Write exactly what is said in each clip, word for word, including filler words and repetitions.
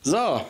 So.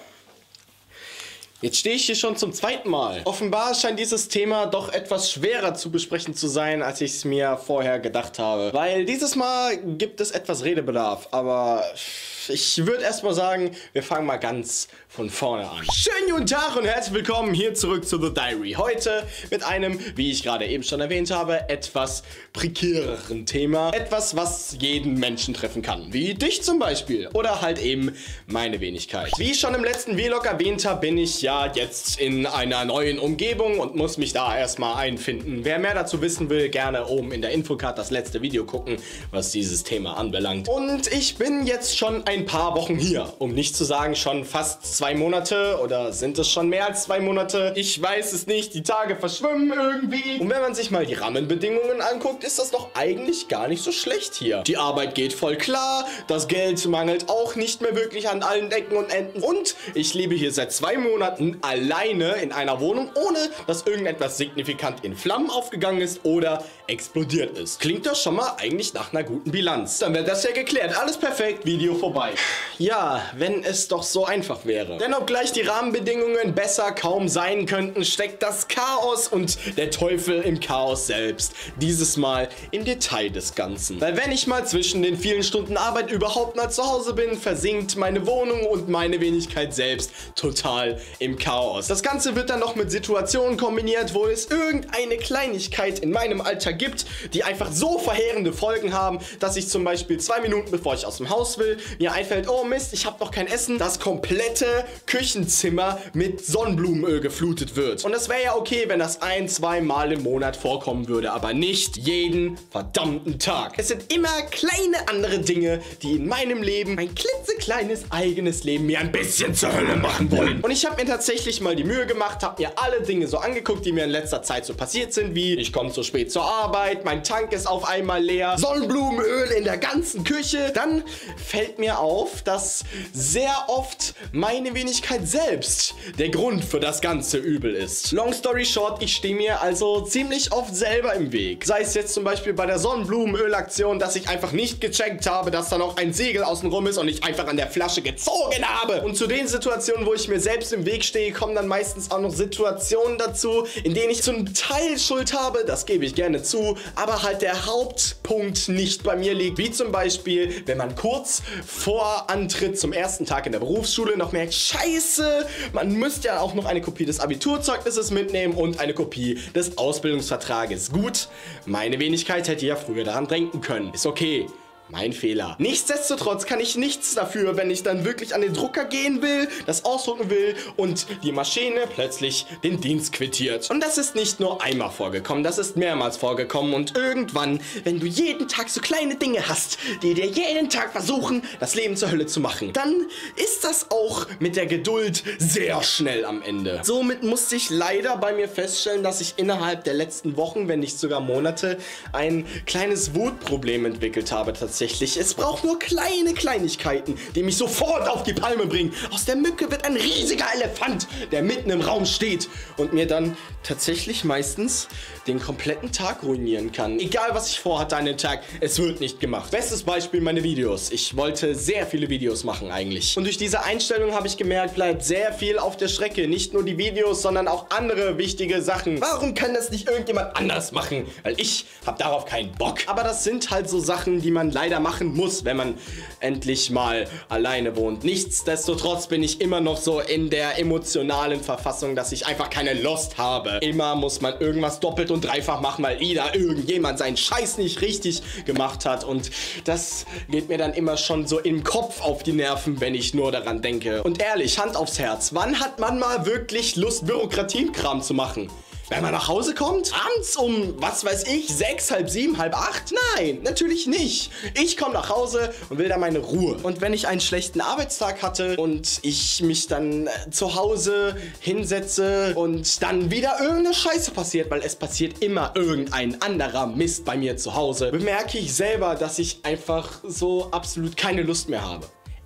Jetzt stehe ich hier schon zum zweiten Mal. Offenbar scheint dieses Thema doch etwas schwerer zu besprechen zu sein, als ich es mir vorher gedacht habe. Weil dieses Mal gibt es etwas Redebedarf, aber ich würde erstmal sagen, wir fangen mal ganz von vorne an. Schönen guten Tag und herzlich willkommen hier zurück zu The Diary. Heute mit einem, wie ich gerade eben schon erwähnt habe, etwas prekäreren Thema. Etwas, was jeden Menschen treffen kann. Wie dich zum Beispiel. Oder halt eben meine Wenigkeit. Wie ich schon im letzten Vlog erwähnt habe, bin ich ja jetzt in einer neuen Umgebung und muss mich da erstmal einfinden. Wer mehr dazu wissen will, gerne oben in der Infocard das letzte Video gucken, was dieses Thema anbelangt. Und ich bin jetzt schon ein paar Wochen hier, um nicht zu sagen schon fast zwei Monate oder sind es schon mehr als zwei Monate? Ich weiß es nicht, die Tage verschwimmen irgendwie. Und wenn man sich mal die Rahmenbedingungen anguckt, ist das doch eigentlich gar nicht so schlecht hier. Die Arbeit geht voll klar, das Geld mangelt auch nicht mehr wirklich an allen Ecken und Enden und ich lebe hier seit zwei Monaten alleine in einer Wohnung, ohne dass irgendetwas signifikant in Flammen aufgegangen ist oder explodiert ist. Klingt das schon mal eigentlich nach einer guten Bilanz. Dann wäre das ja geklärt. Alles perfekt, Video vorbei. Ja, wenn es doch so einfach wäre. Denn obgleich die Rahmenbedingungen besser kaum sein könnten, steckt das Chaos und der Teufel im Chaos selbst. Dieses Mal im Detail des Ganzen. Weil wenn ich mal zwischen den vielen Stunden Arbeit überhaupt mal zu Hause bin, versinkt meine Wohnung und meine Wenigkeit selbst total im Chaos. Das Ganze wird dann noch mit Situationen kombiniert, wo es irgendeine Kleinigkeit in meinem Alltag gibt, die einfach so verheerende Folgen haben, dass ich zum Beispiel zwei Minuten bevor ich aus dem Haus will, mir einfällt, oh Mist, ich habe noch kein Essen, das komplette Küchenzimmer mit Sonnenblumenöl geflutet wird. Und das wäre ja okay, wenn das ein, zwei Mal im Monat vorkommen würde, aber nicht jeden verdammten Tag. Es sind immer kleine andere Dinge, die in meinem Leben, mein klitzekleines eigenes Leben, mir ein bisschen zur Hölle machen wollen. Und ich habe mir tatsächlich mal die Mühe gemacht, habe mir alle Dinge so angeguckt, die mir in letzter Zeit so passiert sind, wie ich komme zu spät zur Arbeit, mein Tank ist auf einmal leer, Sonnenblumenöl in der ganzen Küche. Dann fällt mir auf, dass sehr oft meine Wenigkeit selbst der Grund für das ganze Übel ist. Long story short, ich stehe mir also ziemlich oft selber im Weg. Sei es jetzt zum Beispiel bei der Sonnenblumenölaktion, dass ich einfach nicht gecheckt habe, dass da noch ein Segel außenrum ist und ich einfach an der Flasche gezogen habe. Und zu den Situationen, wo ich mir selbst im Weg stehe, kommen dann meistens auch noch Situationen dazu, in denen ich zum Teil Schuld habe, das gebe ich gerne zu, aber halt der Hauptpunkt nicht bei mir liegt. Wie zum Beispiel, wenn man kurz vor Antritt zum ersten Tag in der Berufsschule noch merkt, scheiße, man müsste ja auch noch eine Kopie des Abiturzeugnisses mitnehmen und eine Kopie des Ausbildungsvertrages. Gut, meine Wenigkeit hätte ja früher daran denken können. Ist okay. Mein Fehler. Nichtsdestotrotz kann ich nichts dafür, wenn ich dann wirklich an den Drucker gehen will, das ausdrucken will und die Maschine plötzlich den Dienst quittiert. Und das ist nicht nur einmal vorgekommen, das ist mehrmals vorgekommen und irgendwann, wenn du jeden Tag so kleine Dinge hast, die dir jeden Tag versuchen, das Leben zur Hölle zu machen, dann ist das auch mit der Geduld sehr schnell am Ende. Somit musste ich leider bei mir feststellen, dass ich innerhalb der letzten Wochen, wenn nicht sogar Monate, ein kleines Wutproblem entwickelt habe tatsächlich. Es braucht nur kleine Kleinigkeiten, die mich sofort auf die Palme bringen. Aus der Mücke wird ein riesiger Elefant, der mitten im Raum steht und mir dann tatsächlich meistens den kompletten Tag ruinieren kann. Egal, was ich vorhatte an dem Tag, es wird nicht gemacht. Bestes Beispiel meine Videos. Ich wollte sehr viele Videos machen eigentlich. Und durch diese Einstellung habe ich gemerkt, bleibt sehr viel auf der Strecke. Nicht nur die Videos, sondern auch andere wichtige Sachen. Warum kann das nicht irgendjemand anders machen? Weil ich habe darauf keinen Bock. Aber das sind halt so Sachen, die man leider machen muss, wenn man endlich mal alleine wohnt. Nichtsdestotrotz bin ich immer noch so in der emotionalen Verfassung, dass ich einfach keine Lust habe. Immer muss man irgendwas doppelt und dreifach machen, weil wieder irgendjemand seinen Scheiß nicht richtig gemacht hat und das geht mir dann immer schon so im Kopf auf die Nerven, wenn ich nur daran denke. Und ehrlich, Hand aufs Herz, wann hat man mal wirklich Lust, Bürokratiekram zu machen? Wenn man nach Hause kommt? Abends um, was weiß ich, sechs, halb sieben, halb acht? Nein, natürlich nicht. Ich komme nach Hause und will da meine Ruhe. Und wenn ich einen schlechten Arbeitstag hatte und ich mich dann äh, zu Hause hinsetze und dann wieder irgendeine Scheiße passiert, weil es passiert immer irgendein anderer Mist bei mir zu Hause, bemerke ich selber, dass ich einfach so absolut keine Lust mehr habe.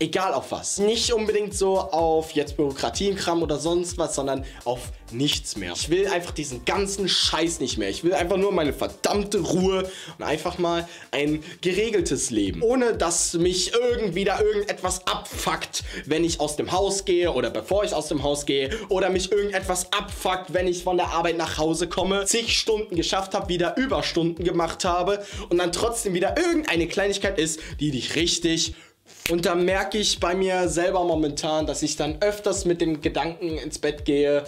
egal auf was. Nicht unbedingt so auf jetzt Bürokratienkram oder sonst was, sondern auf nichts mehr. Ich will einfach diesen ganzen Scheiß nicht mehr. Ich will einfach nur meine verdammte Ruhe und einfach mal ein geregeltes Leben. Ohne dass mich irgendwie da irgendetwas abfuckt, wenn ich aus dem Haus gehe oder bevor ich aus dem Haus gehe. Oder mich irgendetwas abfuckt, wenn ich von der Arbeit nach Hause komme, zig Stunden geschafft habe, wieder Überstunden gemacht habe und dann trotzdem wieder irgendeine Kleinigkeit ist, die dich richtig... Und da merke ich bei mir selber momentan, dass ich dann öfters mit dem Gedanken ins Bett gehe,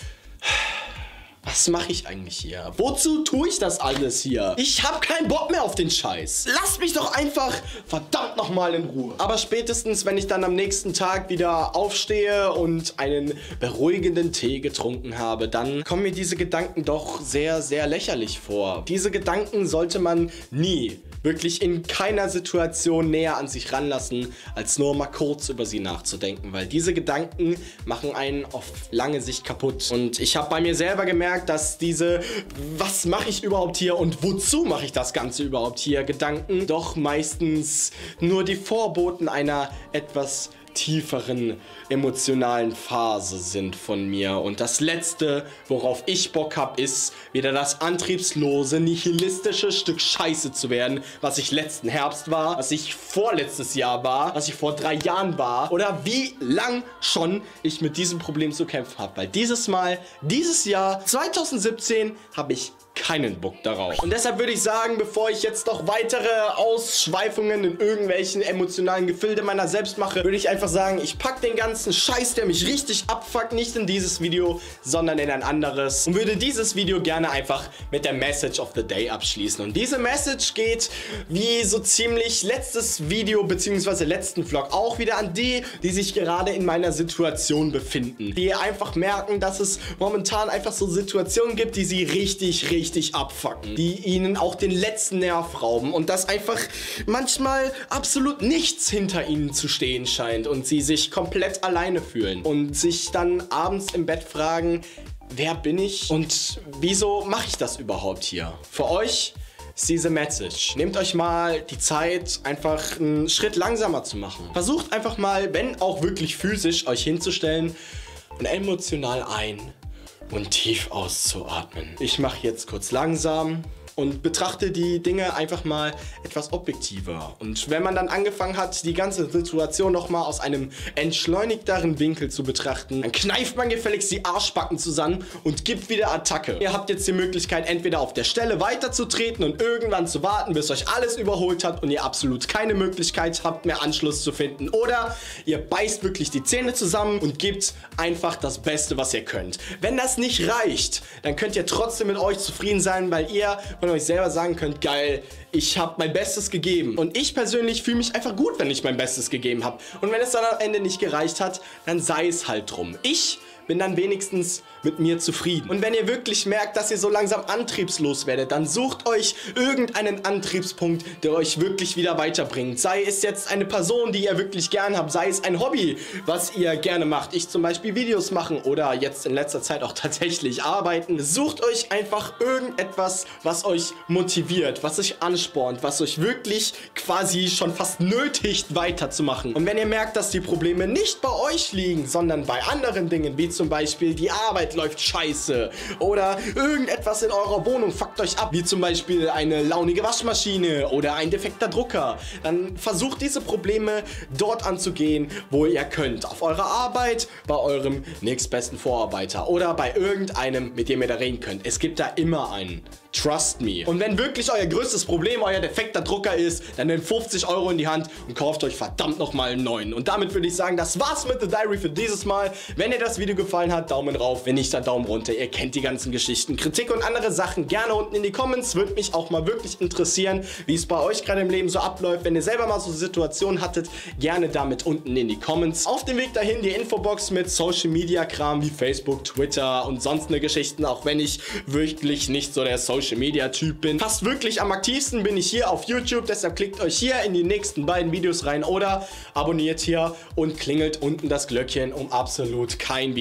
was mache ich eigentlich hier? Wozu tue ich das alles hier? Ich habe keinen Bock mehr auf den Scheiß. Lass mich doch einfach verdammt nochmal in Ruhe. Aber spätestens, wenn ich dann am nächsten Tag wieder aufstehe und einen beruhigenden Tee getrunken habe, dann kommen mir diese Gedanken doch sehr, sehr lächerlich vor. Diese Gedanken sollte man nie, wirklich in keiner Situation näher an sich ranlassen, als nur mal kurz über sie nachzudenken, weil diese Gedanken machen einen auf lange Sicht kaputt. Und ich habe bei mir selber gemerkt, dass diese was mache ich überhaupt hier und wozu mache ich das Ganze überhaupt hier Gedanken doch meistens nur die Vorboten einer etwas tieferen emotionalen Phase sind von mir. Und das Letzte, worauf ich Bock habe, ist wieder das antriebslose, nihilistische Stück Scheiße zu werden, was ich letzten Herbst war, was ich vorletztes Jahr war, was ich vor drei Jahren war oder wie lang schon ich mit diesem Problem zu kämpfen habe. Weil dieses Mal, dieses Jahr, zwanzig siebzehn, habe ich keinen Bock darauf. Und deshalb würde ich sagen, bevor ich jetzt noch weitere Ausschweifungen in irgendwelchen emotionalen Gefilde meiner selbst mache, würde ich einfach sagen, ich packe den ganzen Scheiß, der mich richtig abfuckt, nicht in dieses Video, sondern in ein anderes und würde dieses Video gerne einfach mit der Message of the Day abschließen. Und diese Message geht wie so ziemlich letztes Video bzw. letzten Vlog auch wieder an die, die sich gerade in meiner Situation befinden. Die einfach merken, dass es momentan einfach so Situationen gibt, die sie richtig, richtig richtig abfucken, die ihnen auch den letzten Nerv rauben und dass einfach manchmal absolut nichts hinter ihnen zu stehen scheint und sie sich komplett alleine fühlen und sich dann abends im Bett fragen, wer bin ich und wieso mache ich das überhaupt hier? Für euch ist diese Message. Nehmt euch mal die Zeit, einfach einen Schritt langsamer zu machen. Versucht einfach mal, wenn auch wirklich physisch, euch hinzustellen und emotional ein und tief auszuatmen. Ich mache jetzt kurz langsam und betrachte die Dinge einfach mal etwas objektiver. Und wenn man dann angefangen hat, die ganze Situation nochmal aus einem entschleunigteren Winkel zu betrachten, dann kneift man gefälligst die Arschbacken zusammen und gibt wieder Attacke. Ihr habt jetzt die Möglichkeit, entweder auf der Stelle weiterzutreten und irgendwann zu warten, bis euch alles überholt hat und ihr absolut keine Möglichkeit habt, mehr Anschluss zu finden. Oder ihr beißt wirklich die Zähne zusammen und gebt einfach das Beste, was ihr könnt. Wenn das nicht reicht, dann könnt ihr trotzdem mit euch zufrieden sein, weil ihr von euch selber sagen könnt, geil, ich habe mein Bestes gegeben. Und ich persönlich fühle mich einfach gut, wenn ich mein Bestes gegeben habe. Und wenn es dann am Ende nicht gereicht hat, dann sei es halt drum. Ich bin dann wenigstens mit mir zufrieden. Und wenn ihr wirklich merkt, dass ihr so langsam antriebslos werdet, dann sucht euch irgendeinen Antriebspunkt, der euch wirklich wieder weiterbringt. Sei es jetzt eine Person, die ihr wirklich gern habt, sei es ein Hobby, was ihr gerne macht. Ich zum Beispiel Videos machen oder jetzt in letzter Zeit auch tatsächlich arbeiten. Sucht euch einfach irgendetwas, was euch motiviert, was euch anspornt, was euch wirklich quasi schon fast nötigt, weiterzumachen. Und wenn ihr merkt, dass die Probleme nicht bei euch liegen, sondern bei anderen Dingen, wie zum Beispiel die Arbeit läuft scheiße oder irgendetwas in eurer Wohnung fuckt euch ab, wie zum Beispiel eine launige Waschmaschine oder ein defekter Drucker, dann versucht diese Probleme dort anzugehen, wo ihr könnt. Auf eurer Arbeit, bei eurem nächstbesten Vorarbeiter oder bei irgendeinem, mit dem ihr da reden könnt. Es gibt da immer einen. Trust me. Und wenn wirklich euer größtes Problem euer defekter Drucker ist, dann nehmt fünfzig Euro in die Hand und kauft euch verdammt nochmal einen neuen. Und damit würde ich sagen, das war's mit The Diary für dieses Mal. Wenn dir das Video gefallen hat, Daumen rauf. Wenn nicht, dann Daumen runter. Ihr kennt die ganzen Geschichten. Kritik und andere Sachen gerne unten in die Comments. Würde mich auch mal wirklich interessieren, wie es bei euch gerade im Leben so abläuft. Wenn ihr selber mal so Situationen hattet, gerne damit unten in die Comments. Auf dem Weg dahin die Infobox mit Social Media Kram wie Facebook, Twitter und sonst eine Geschichten, auch wenn ich wirklich nicht so der Social Media Typ bin. Fast wirklich am aktivsten bin ich hier auf YouTube, deshalb klickt euch hier in die nächsten beiden Videos rein oder abonniert hier und klingelt unten das Glöckchen, um absolut kein Video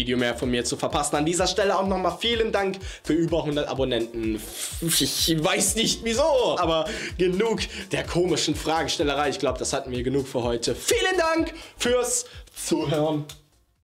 Video mehr von mir zu verpassen. An dieser Stelle auch nochmal vielen Dank für über hundert Abonnenten. Ich weiß nicht wieso, aber genug der komischen Fragestellerei. Ich glaube, das hatten wir genug für heute. Vielen Dank fürs Zuhören.